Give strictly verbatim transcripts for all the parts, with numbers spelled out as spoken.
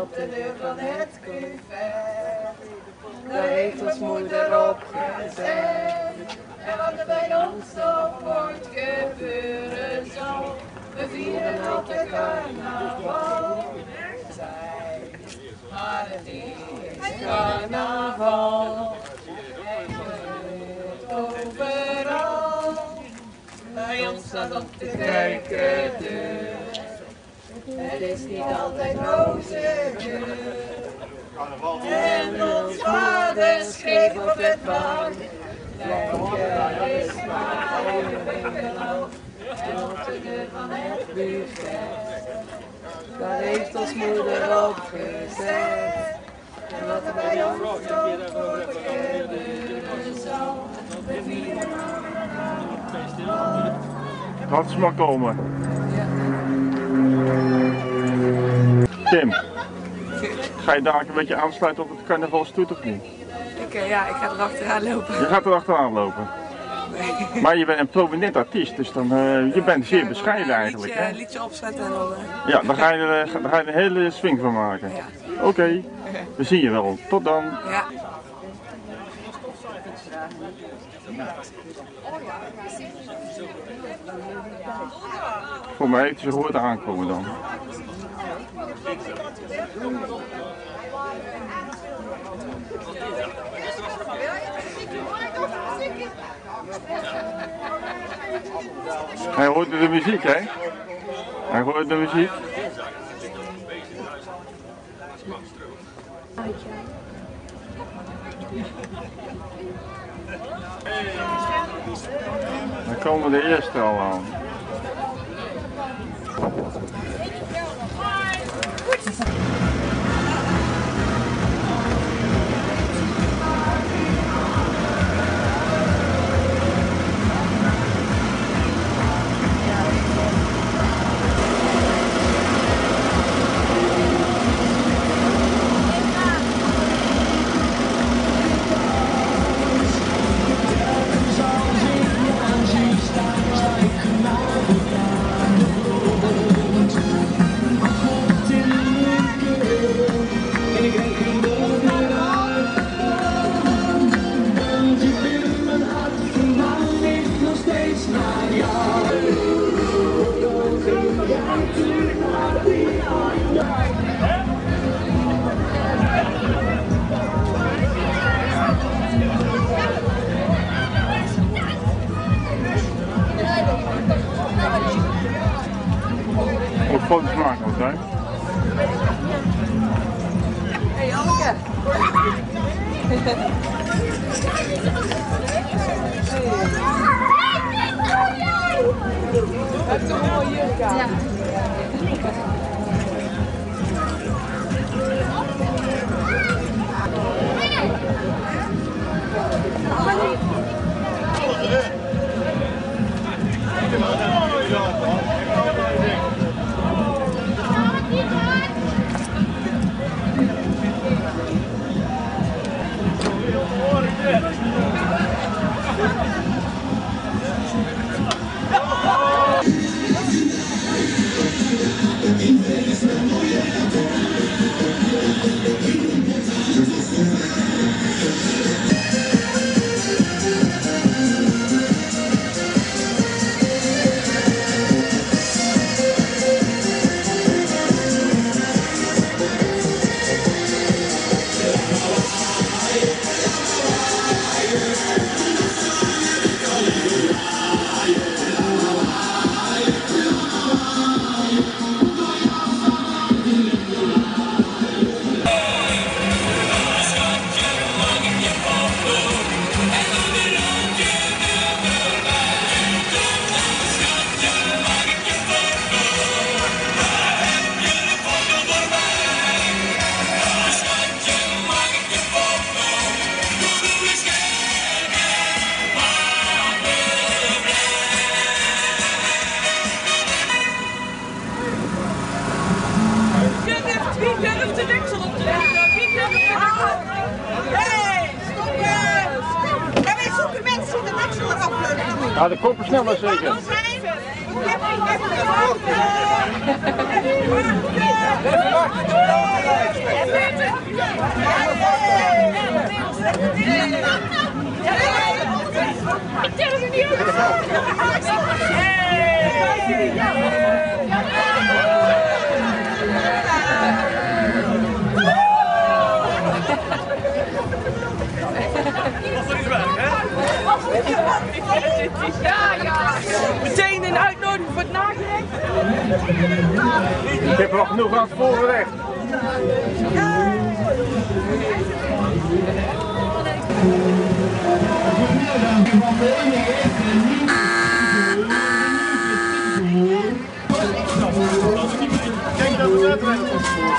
op de deur van het buffet. Daar heeft ons moeder op gezet. En wat er bij ons nog wordt gebeuren zal, we vieren op de carnaval. Zij, maar het is carnaval. Het gebeurt overal. Bij ons staat op de kerkendeur. Het is niet altijd roze geur. En ons vader schreef op het band. Lekker is maar even geloof. En op de deur van het buffet. Daar heeft ons moeder op gezet. En wat er bij ons ook gebeuren zal, we vieren. Laat ze maar komen. Tim, ga je daar een beetje aansluiten op het carnavalstoet of niet? Ik, uh, ja, ik ga er achteraan lopen. Je gaat er achteraan lopen? Nee. Maar je bent een prominent artiest, dus dan, uh, je bent zeer bescheiden eigenlijk. Een liedje, liedje opzetten en dan... Uh... Ja, daar ga, je, uh, daar ga je een hele swing van maken. Ja. Oké, okay. We zien je wel. Tot dan. Ja. Voor mij heeft ze gehoord aankomen dan. Hij hoort de muziek, hè? Hij hoort de muziek. Dan komen de eerste al aan. Foto's maken ook, hè? Hey, Anneke! Heb je toch een mooie jurk aan? Ja. Ja, de koppen sneller zeker. Ja, ja. Meteen een uitnodiging voor het nagerecht. Ik heb nog genoeg aan het voorgerecht. Kijk dat we net rijden op ons spoor.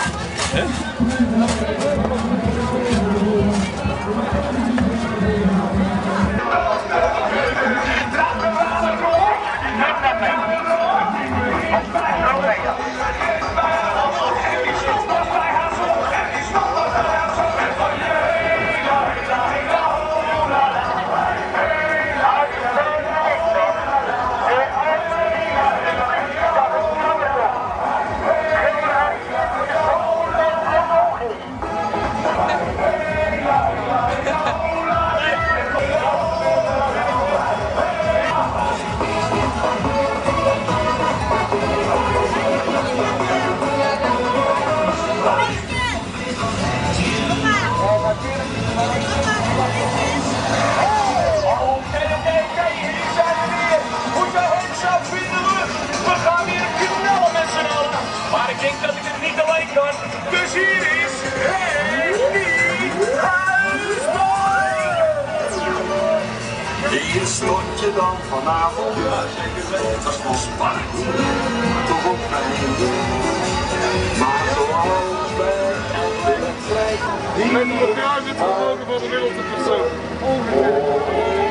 Hier stond je dan vanavond, het was wel spannend, toch op mijn maar zoals bij elke wedstrijd. Die met elkaar zit vermogen van de middelste persoon.